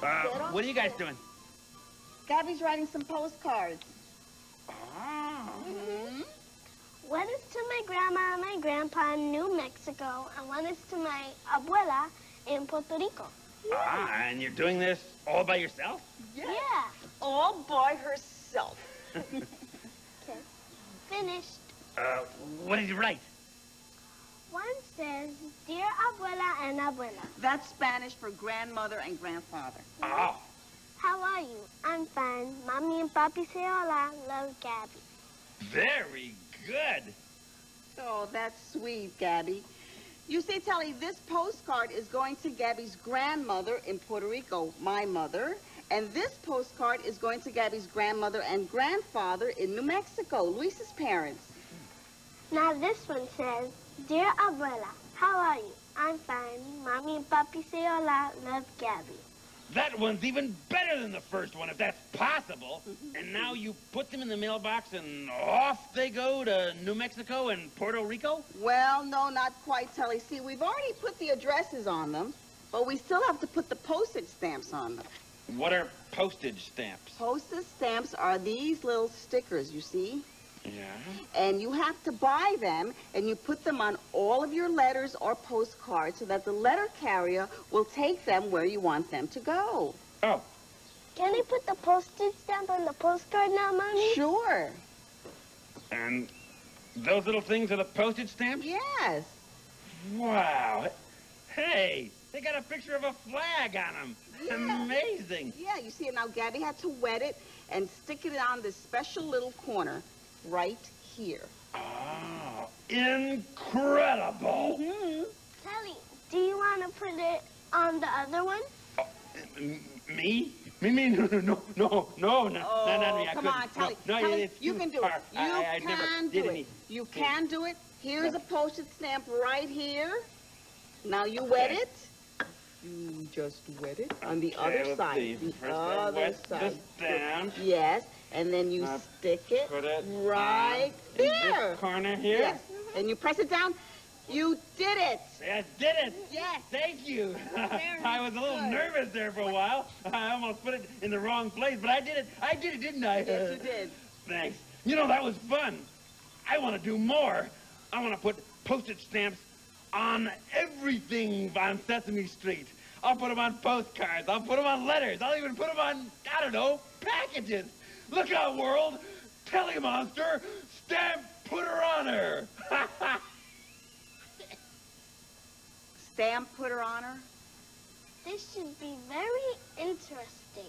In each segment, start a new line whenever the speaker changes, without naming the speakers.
What are you guys doing?
Gabby's writing some postcards.
Oh.
One is to my grandma and my grandpa in New Mexico, and one is to my abuela in Puerto Rico.
And you're doing this all by yourself?
Yeah.
All by herself.
Okay. Finished.
What did you write?
One says, Dear Abuela and Abuela.
That's Spanish for grandmother and grandfather.
Oh.
How are you? I'm fine. Mommy and Papi say hola. Love, Gabby.
Very good.
Oh, that's sweet, Gabby. You see, Telly, this postcard is going to Gabby's grandmother in Puerto Rico, my mother. And this postcard is going to Gabby's grandmother and grandfather in New Mexico, Luis's parents.
Now this one says, Dear Abuela, how are you? I'm fine. Mommy and Papi say hola. Love, Gabby.
That one's even better than the first one, if that's possible. And now you put them in the mailbox and off they go to New Mexico and Puerto Rico?
Well, no, not quite, Telly. See, we've already put the addresses on them, but we still have to put the postage stamps on them.
What are postage stamps?
Postage stamps are these little stickers, you see?
Yeah.
And you have to buy them, and you put them on all of your letters or postcards so that the letter carrier will take them where you want them to go.
Oh.
Can I put the postage stamp on the postcard now, Mommy?
Sure.
And those little things are the postage stamps?
Yes.
Wow. Hey, they got a picture of a flag on them.
Yeah.
Amazing.
Yeah, you see it now. Gabby had to wet it and stick it on this special little corner right here.
Oh, incredible.
Telly, do you want to put it on the other one?
Oh, me? Me? No, not me. I
Come
couldn't.
on, Telly.
No,
Telly,
it's
you
too
can do
far.
it. You
I never
can
did
do
any-
it. You can do it. Here's a postage stamp right here. Now you wet it. You just wet it on the other
let's
side.
see.
The
First I
other
wet
side.
this down.
Yes, and then you stick it
Put it
right
in
there.
this corner here.
Yes, and you press it down. You did it.
I did it.
Yes.
Thank you.
Very
I was a little
good.
nervous there for a while. I almost put it in the wrong place, but I did it. I did it, didn't I?
Yes, you did.
Thanks. You know, that was fun. I want to do more. I want to put postage stamps on everything on Sesame Street. I'll put them on postcards. I'll put them on letters. I'll even put them on, I don't know, packages. Look out, world. Telly Monster, stamp putter on her.
Stamp putter on her.
This should be very interesting.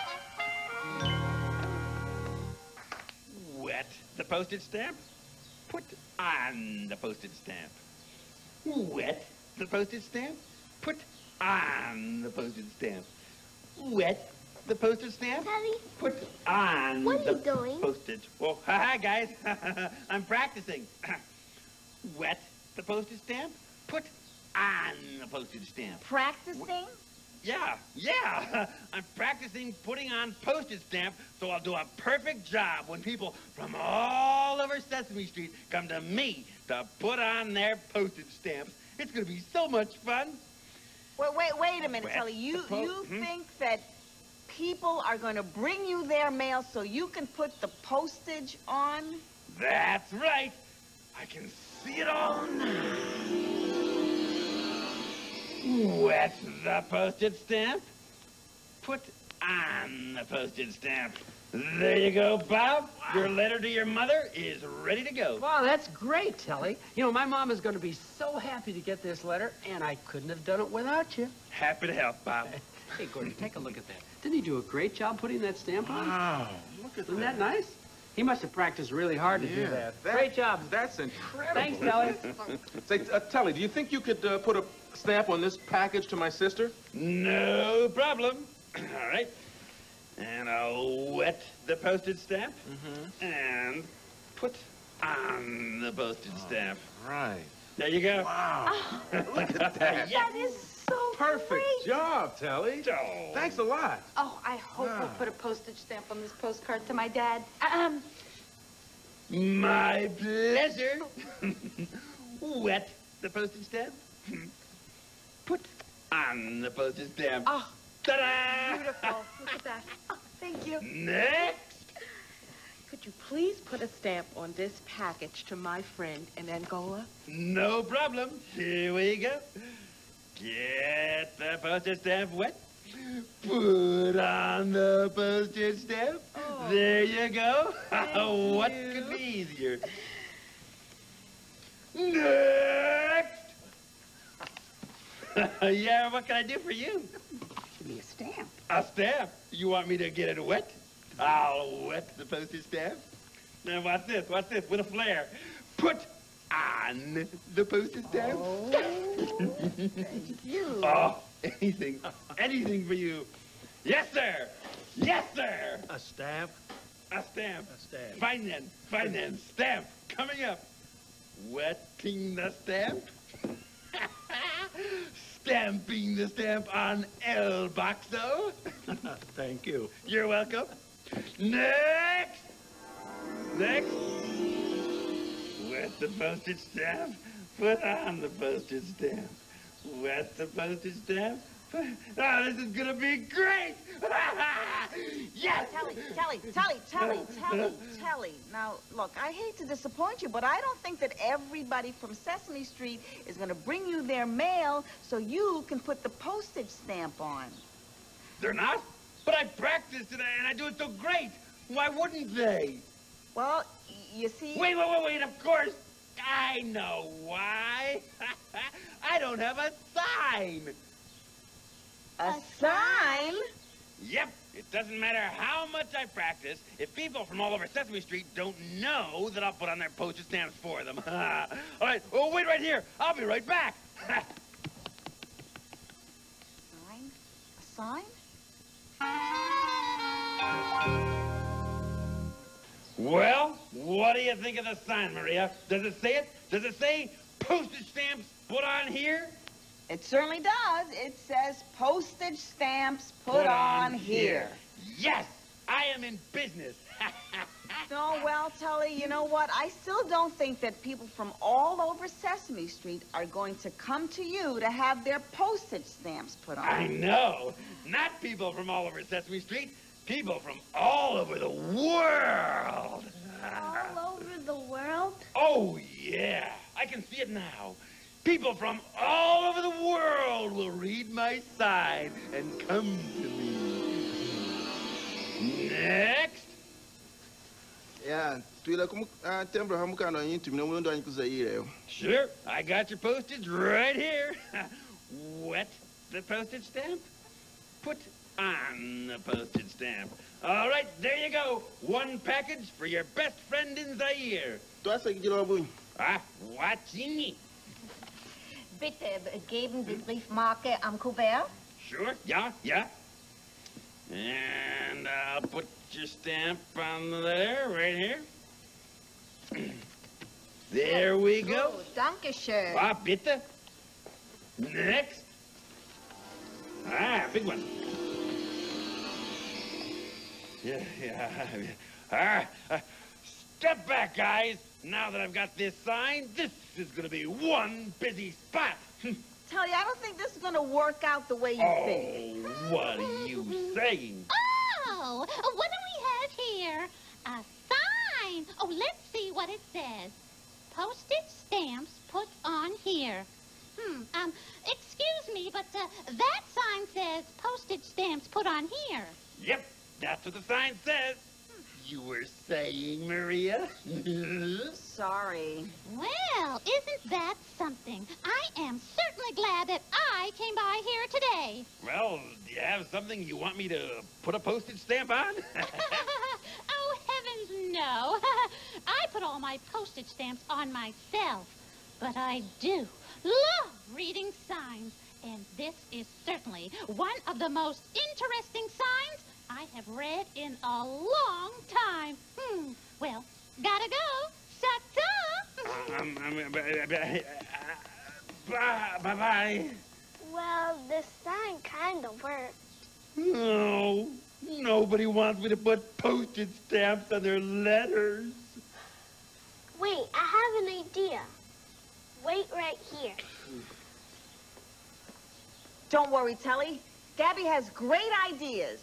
Wet the postage stamp. Put on the postage stamp. Wet the postage stamp. Put on the postage stamp. Wet the postage stamp.
Telly,
Put on
what are
the
you doing?
postage. Well, hi guys. I'm practicing. Wet the postage stamp. Put on the postage stamp.
Practicing?
Yeah. I'm practicing putting on postage stamp so I'll do a perfect job when people from all over Sesame Street come to me to put on their postage stamps. It's going to be so much fun.
Wait a minute,
Wet
Telly. You
the po-
think that people are going to bring you their mail so you can put the postage on?
That's right. I can see it all now. Wet the postage stamp. Put on the postage stamp. There you go, Bob. Your letter to your mother is ready to go.
Wow, that's great, Telly. You know, my mom is going to be so happy to get this letter, and I couldn't have done it without you.
Happy to help, Bob.
Hey, Gordon, take a look at that. Didn't he do a great job putting that stamp on?
Wow, look at
Isn't that nice? He must have practiced really hard to do that. Great job.
That's incredible.
Thanks, Telly.
Say, Telly, do you think you could put a stamp on this package to my sister?
No problem. All right. And I'll wet the postage stamp and put on the postage stamp.
Right.
There you go.
Wow. Look at that.
Yeah.
That is so
Perfect
great.
job, Telly.
Oh.
Thanks a lot.
Oh, I hope we'll put a postage stamp on this postcard to my dad.
My pleasure. Wet the postage stamp. Put on the postage stamp.
Oh,
Ta-da!
Beautiful. Look at that. Oh, thank you.
Next!
Could you please put a stamp on this package to my friend in Angola?
No problem. Here we go. Get the postage stamp wet. Put on the postage stamp.
Oh,
There you go. What
you.
could be easier? Next! Yeah, what can I do for you?
Give me a stamp.
A stamp? You want me to get it wet? I'll wet the postage stamp. Now watch this, with a flair. Put on the postage stamp.
Oh, thank you.
Oh, anything for you. Yes, sir. Yes, sir.
A stamp?
A stamp.
A stamp.
Fine then. Stamp coming up. Wetting the stamp. Stamping the stamp on El Boxo.
Thank you.
You're welcome. Next. Wet the postage stamp. Put on the postage stamp. Wet the postage stamp. Oh, this is gonna be great! Yes!
Telly. Now, look, I hate to disappoint you, but I don't think that everybody from Sesame Street is going to bring you their mail so you can put the postage stamp on.
They're not? But I practiced and I do it so great. Why wouldn't they?
Well, you see...
Wait, of course. I know why. I don't have a sign.
A sign?
Yep, it doesn't matter how much I practice. If people from all over Sesame Street don't know that I'll put on their postage stamps for them. All right, well, wait right here. I'll be right back.
Sign? A sign?
Well, what do you think of the sign, Maria? Does it say it? Does it say postage stamps put on here?
It certainly does. It says postage stamps put on here.
Yes, I am in business.
No, well, Tully, you know what? I still don't think that people from all over Sesame Street are going to come to you to have their postage stamps put on.
I know. Not people from all over Sesame Street. People from all over the world.
All over the world?
Oh, yeah. I can see it now. People from all over the world will read my sign and come to me. Next.
Yeah,
Sure, I got your postage right here. Wet the postage stamp. Put on the postage stamp. All right, there you go. One package for your best friend in Zaire. Watching.
Bitte geben die Briefmarke am Kuvert.
Sure, yeah. And I'll put your stamp on there, right here. There we go.
Oh, danke schön.
Bitte. Next. Big one. Yeah. Step back, guys. Now that I've got this sign, this is going to be one busy spot.
Tully, I don't think this is going to work out the way you think.
Oh, what are you saying?
Oh, what do we have here? A sign. Oh, let's see what it says. Postage stamps put on here. Excuse me, but that sign says postage stamps put on here.
Yep, that's what the sign says. You were saying, Maria?
Sorry.
Well, isn't that something? I am certainly glad that I came by here today.
Well, do you have something you want me to put a postage stamp on?
Oh, heavens, no. I put all my postage stamps on myself. But I do love reading signs. And this is certainly one of the most interesting signs I have read in a long time. Well, gotta go. Ta-ta.
Bye-bye.
Well, the sign kind of worked.
No, nobody wants me to put postage stamps on their letters.
Wait, I have an idea. Wait right here.
Don't worry, Tully. Gabby has great ideas.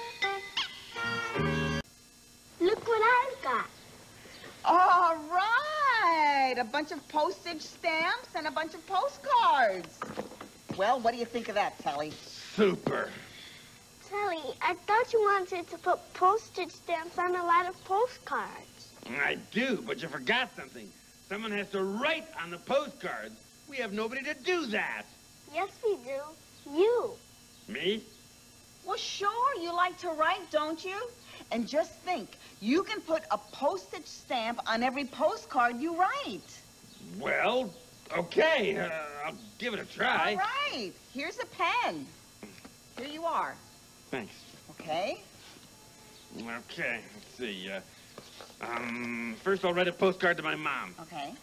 Look what I've got.
All right. A bunch of postage stamps and a bunch of postcards. Well, what do you think of that, Telly?
Super.
Telly, I thought you wanted to put postage stamps on a lot of postcards.
I do, but you forgot something. Someone has to write on the postcards. We have nobody to do that.
Yes, we do. You.
Me?
Well, sure, you like to write, don't you? And just think, you can put a postage stamp on every postcard you write.
Well, okay. I'll give it a try.
All right. Here's a pen. Here you are.
Thanks.
Okay.
Okay, let's see. First I'll write a postcard to my mom.
Okay.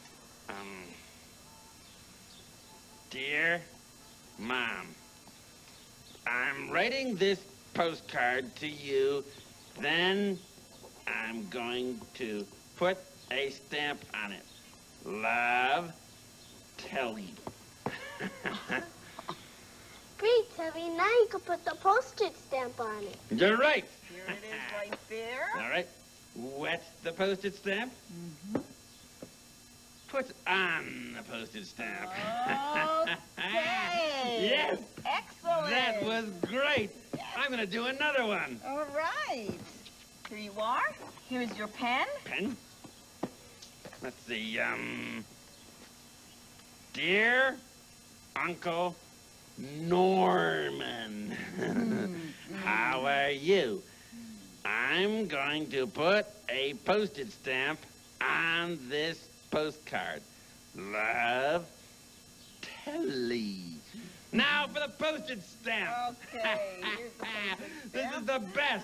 Dear Mom, I'm writing this postcard to you, then I'm going to put a stamp on it. Love, Telly.
Great, Telly. Now you can put the postage stamp on it.
You're right.
Here it is right there.
All right. Wet the postage stamp. Mm-hmm. Put on the postage stamp.
Okay.
Yes.
Excellent.
That was great. Yes. I'm going to do another one.
All right. Here you are. Here's your pen.
Pen? Let's see. Dear Uncle Norman, how are you? I'm going to put a postage stamp on this postcard. Love, Telly. Now for the postage stamp.
Okay, here's the postage
This
stamp.
is the best.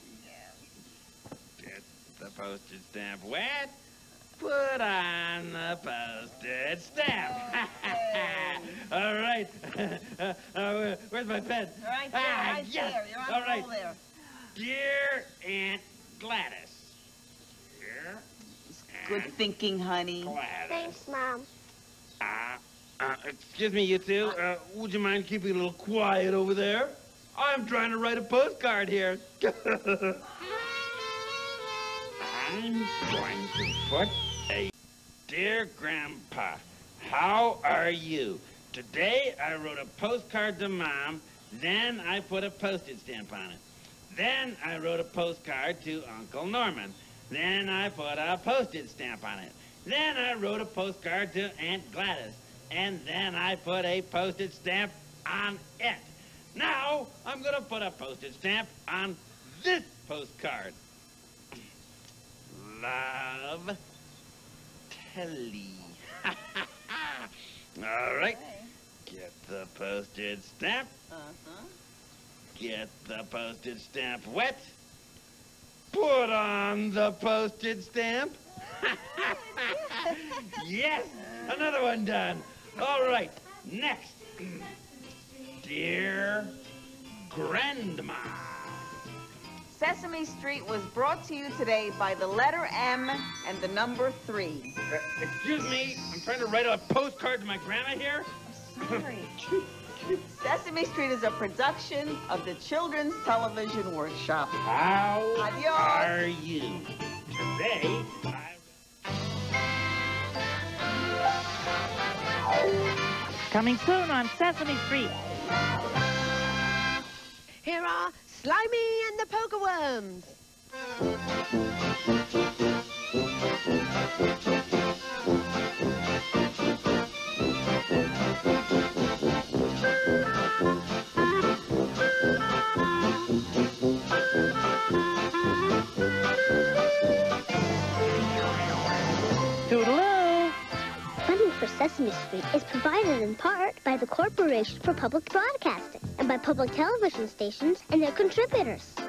Yes.
Get the postage stamp wet. Put on the postage stamp.
Okay.
All right. Where's my pen?
Right there, right
yes.
there. You're on
All
the
right.
roll there.
Dear Aunt Gladys. Dear
Good
Aunt
thinking, honey.
Gladys.
Thanks, Mom.
Excuse me, you two. Would you mind keeping a little quiet over there? I'm trying to write a postcard here. I'm going to put a Dear Grandpa, how are you? Today I wrote a postcard to Mom, then I put a postage stamp on it. Then I wrote a postcard to Uncle Norman. Then I put a postage stamp on it. Then I wrote a postcard to Aunt Gladys. And then I put a postage stamp on it. Now I'm going to put a postage stamp on this postcard. Love, Telly. All right. Get the postage stamp.
Uh-huh.
Get the postage stamp wet. Put on the postage stamp. Yes, another one done. All right, next. Dear Grandma.
Sesame Street was brought to you today by the letter M and the number 3.
Excuse me, I'm trying to write a postcard to my grandma here.
Sorry. Sesame Street is a production of the Children's Television Workshop.
How
Adios.
are you? Today,
Coming soon on Sesame Street.
Here are Slimy and the Poker Worms.
Toodaloo!
Funding for Sesame Street is provided in part by the Corporation for Public Broadcasting and by public television stations and their contributors.